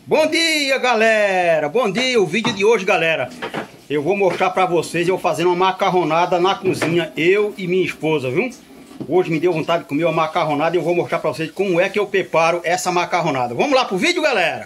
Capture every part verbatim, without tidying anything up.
Bom dia, galera! Bom dia! O vídeo de hoje, galera, eu vou mostrar pra vocês eu fazendo uma macarronada na cozinha, eu e minha esposa, viu? Hoje me deu vontade de comer uma macarronada e eu vou mostrar pra vocês como é que eu preparo essa macarronada. Vamos lá pro vídeo, galera!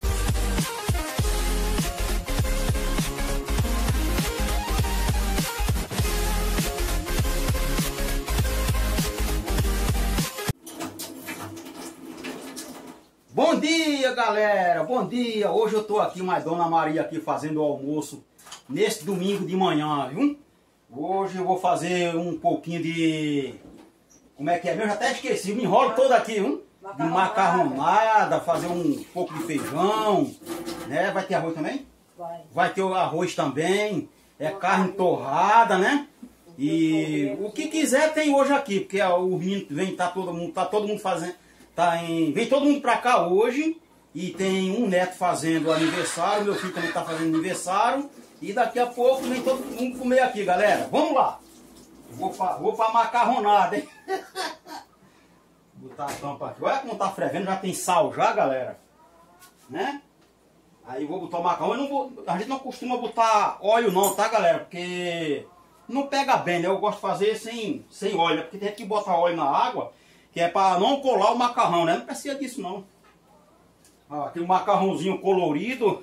Bom dia, galera! Bom dia! Hoje eu tô aqui, mais Dona Maria aqui fazendo o almoço nesse domingo de manhã, viu? Hoje eu vou fazer um pouquinho de... Como é que é mesmo? Já até esqueci, me enrolo todo aqui, viu? De macarronada, fazer um pouco de feijão, né? Vai ter arroz também? Vai. Vai ter o arroz também, é carne torrada, né? E o que quiser tem hoje aqui, porque o menino vem, tá todo mundo, tá todo mundo fazendo... Tá em... Vem todo mundo pra cá hoje e tem um neto fazendo aniversário, meu filho também tá fazendo aniversário e daqui a pouco vem todo mundo comer aqui, galera. Vamos lá! Vou pra, vou pra macarronada, hein? Botar a tampa aqui. Olha como tá fervendo, já tem sal já, galera. Né? Aí vou botar o macarrão. Eu não vou, a gente não costuma botar óleo não, tá, galera? Porque não pega bem, né? Eu gosto de fazer sem, sem óleo, porque tem gente que bota óleo na água, que é para não colar o macarrão, né? Não precisa disso, não. Ó, aquele macarrãozinho colorido.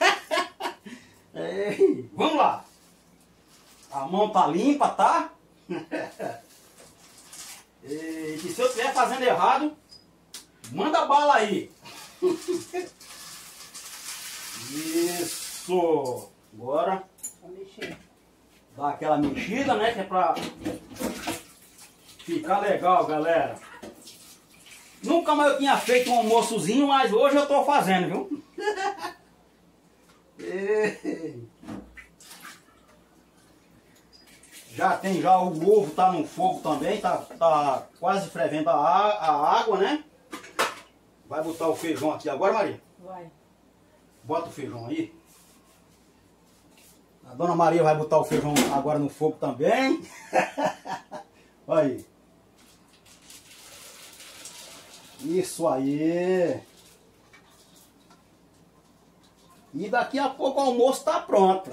É, vamos lá. A mão tá limpa, tá? E se eu estiver fazendo errado, manda bala aí. Isso. Agora, dá aquela mexida, né? Que é pra ficar legal, galera. Nunca mais eu tinha feito um almoçozinho, mas hoje eu tô fazendo, viu? Já tem, já o ovo tá no fogo também, tá, tá quase fervendo a, a água, né? Vai botar o feijão aqui agora, Maria? Vai. Bota o feijão aí. A Dona Maria vai botar o feijão agora no fogo também. Aí. Isso aí. E daqui a pouco o almoço tá pronto.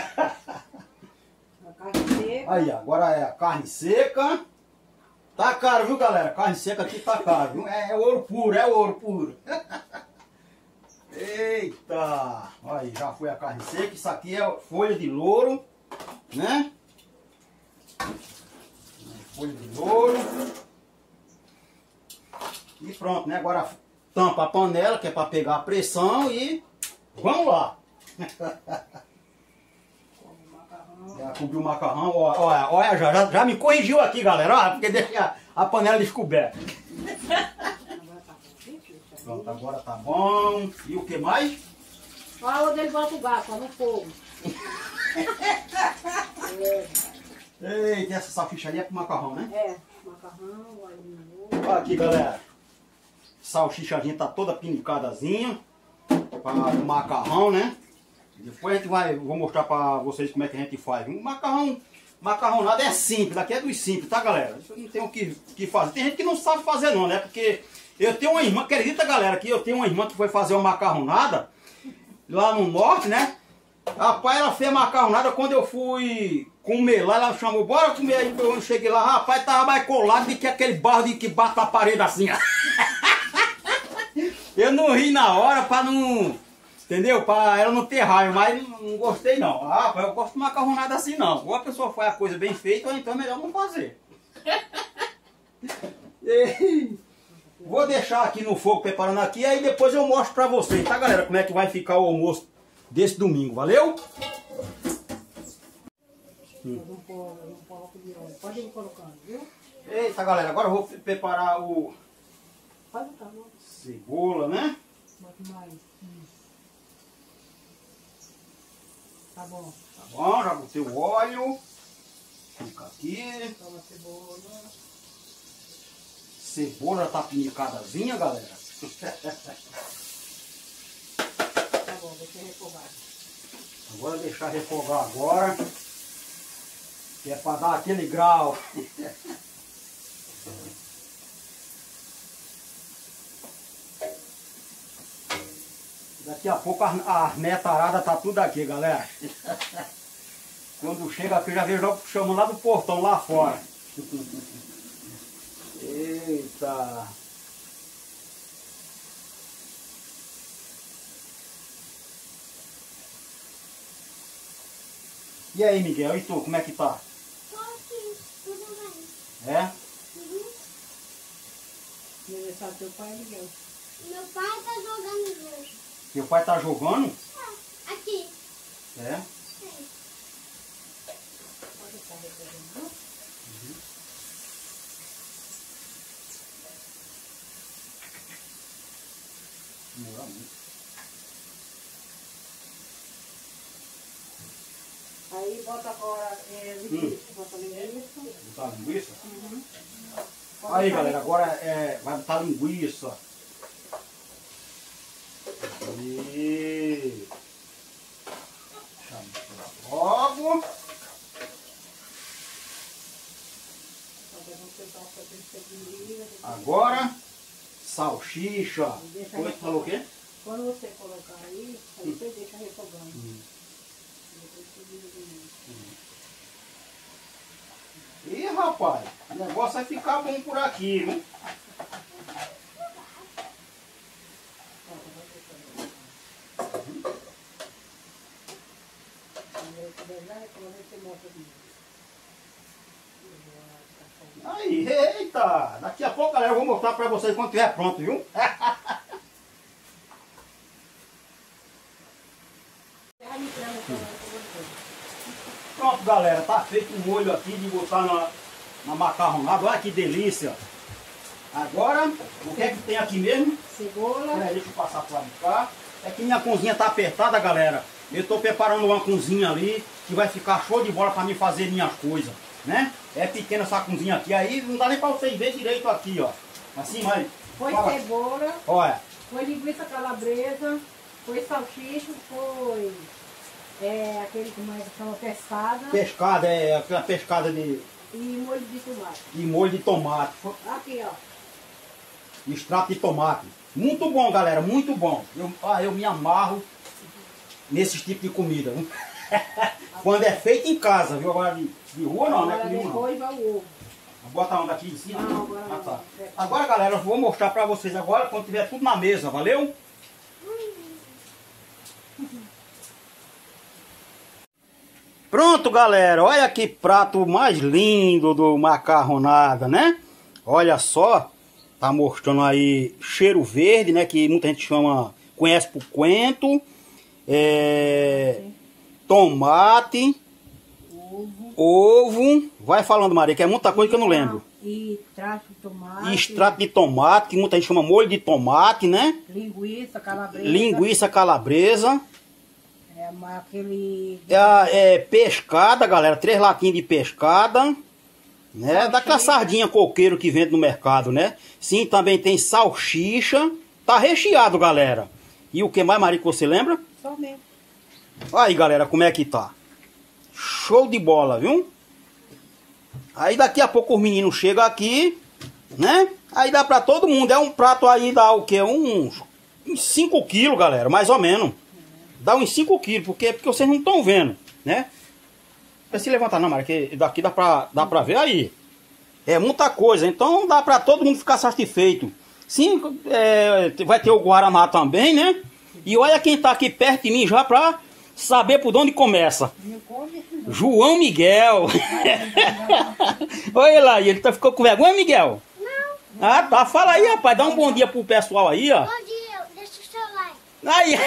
A carne seca. Aí, agora é a carne seca. Tá caro, viu, galera? Carne seca aqui tá caro, viu? É, é ouro puro, é ouro puro. Eita! Aí, já foi a carne seca. Isso aqui é folha de louro, né? Folha de louro. E pronto, né? Agora tampa a panela, que é para pegar a pressão e vamos lá. Já cobriu o macarrão. Olha, olha, já, já, já me corrigiu aqui, galera. Olha, porque deixa a, a panela descoberta. Pronto, agora tá bom. E o que mais? Olha onde ele bota o gato, no fogo. Eita, essa salsicha ali é pro macarrão, né? É, macarrão, óleo. Olha aqui, galera. Salsichazinha tá toda pinicadazinha para o macarrão, né? Depois a gente vai, vou mostrar para vocês como é que a gente faz. Um macarrão, macarronada é simples, daqui é dos simples, tá, galera? Isso não tem o que, que fazer. Tem gente que não sabe fazer não, né? Porque eu tenho uma irmã, acredita, galera, que eu tenho uma irmã que foi fazer uma macarronada lá no norte, né? Rapaz, ela fez a macarronada, quando eu fui comer lá, ela chamou, bora comer aí. Quando eu cheguei lá, rapaz, tava mais colado do que aquele barro de que bate na parede assim. Eu não ri na hora pra não... Entendeu? Pra ela não ter raiva, mas não, não gostei não. Ah, rapaz, eu gosto de macarronada assim não. Ou a pessoa faz a coisa bem feita, ou então é melhor não fazer. Vou deixar aqui no fogo preparando aqui, aí depois eu mostro pra vocês, tá, galera? Como é que vai ficar o almoço desse domingo, valeu? Hum. Pode ir colocando, viu? Eita, galera, agora eu vou preparar o... Pode botar, viu? Cebola, né? Bota mais. Hum. Tá bom. Tá bom, já botei o óleo. Fica aqui. Toma a cebola. Cebola já tá pinicadazinha, galera. Tá bom, deixa eu refogar. Agora deixar refogar agora. Que é para dar aquele grau. Daqui a pouco a, a netarada tá tudo aqui, galera. Quando chega aqui, eu já vejo logo chamando lá do portão, lá fora. Eita! E aí, Miguel? E tu, como é que tá? Tô aqui, tudo bem. É? Uhum. Aniversário do teu pai, Miguel. Meu pai tá jogando jogo. Teu pai tá jogando? Ah, aqui. É? Sim. Pode estar recolhendo. Demora muito. Aí bota agora é, linguiça, bota linguiça. Botar linguiça? Uhum. Aí, galera, agora é, vai botar linguiça. E... Logo. Agora, salsicha. Como é que falou o quê? Quando você colocar aí, aí você deixa refogando. Hum. Depois você diminui. Ih, rapaz, o negócio vai ficar bom por aqui, viu? Aí, eita! Daqui a pouco, galera, eu vou mostrar pra vocês quando estiver pronto, viu? Pronto, galera, tá feito um molho aqui de botar na, na macarronada. Olha que delícia! Agora, o que é que tem aqui mesmo? Cebola. Peraí, deixa eu passar pra cá. É que minha cozinha tá apertada, galera. Eu tô preparando uma cozinha ali que vai ficar show de bola pra mim fazer minhas coisas, né? É pequena essa cozinha aqui, aí não dá nem pra vocês verem direito aqui, ó. Assim, mas... Foi fala. cebola, Olha, foi linguiça calabresa, foi salsicha, foi é, aquele que mais chama pescada pescada, é aquela pescada de, e molho de tomate. de molho de tomate. Aqui, ó. Extrato de tomate. Muito bom, galera, muito bom. Eu, ah, eu me amarro nesses tipos de comida. Viu? Quando é feito em casa, viu? Agora de, de rua não, Agora né? Comigo não. depois vai o ovo. Bota um daqui em cima. Não, agora Ah, não. tá. Agora, galera, eu vou mostrar pra vocês agora quando tiver tudo na mesa, valeu? Pronto, galera, olha que prato mais lindo do macarronada, né? Olha só, tá mostrando aí cheiro verde, né? Que muita gente chama, conhece por coentro, é, tomate, Ovo. ovo, vai falando, Maria, que é muita coisa que eu não lembro. E extrato de tomate. E extrato de tomate, que muita gente chama molho de tomate, né? Linguiça calabresa. Linguiça calabresa. É uma- aquele... É, é pescada, galera, três latinhas de pescada, né? Daquela sardinha coqueiro que vende no mercado, né? Sim, também tem salsicha, tá recheado, galera. E o que mais, Maria, que você lembra? Só mesmo. Aí, galera, como é que tá? Show de bola, viu? Aí daqui a pouco os meninos chegam aqui, né? Aí dá pra todo mundo, é um prato aí, dá o quê? Uns cinco quilos, galera, mais ou menos. Dá uns cinco quilos, porque, porque vocês não estão vendo, né? Não precisa levantar não, Maria, que daqui dá pra, dá pra ver aí. É muita coisa, então dá pra todo mundo ficar satisfeito. Sim, é, vai ter o Guaraná também, né? E olha quem tá aqui perto de mim já pra saber por onde começa. Não come? João Miguel. Olha lá, ele tá, ficou com vergonha, Miguel? Não. Ah, tá. Fala aí, rapaz. Dá um bom dia pro pessoal aí, ó. Bom dia, deixa o seu like. Aí.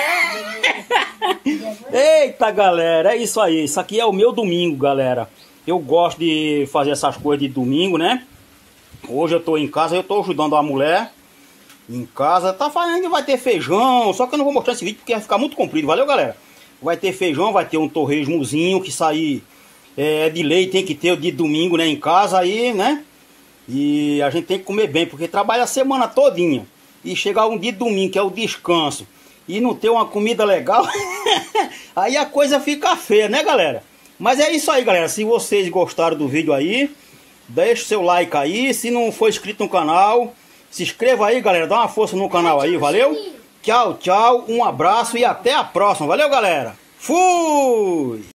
Eita, galera, é isso aí. Isso aqui é o meu domingo, galera. Eu gosto de fazer essas coisas de domingo, né? Hoje eu tô em casa, eu tô ajudando a mulher em casa. Tá fazendo, vai ter feijão, só que eu não vou mostrar esse vídeo porque vai ficar muito comprido. Valeu, galera? Vai ter feijão, vai ter um torresmozinho que sair é, de lei, tem que ter de domingo, né, em casa aí, né? E a gente tem que comer bem, porque trabalha a semana todinha. E chegar um dia de domingo, que é o descanso, e não ter uma comida legal, aí a coisa fica feia, né, galera? Mas é isso aí, galera. Se vocês gostaram do vídeo aí, deixa o seu like aí. Se não for inscrito no canal, se inscreva aí, galera. Dá uma força no canal aí, valeu? Tchau, tchau, um abraço e até a próxima. Valeu, galera! Fui!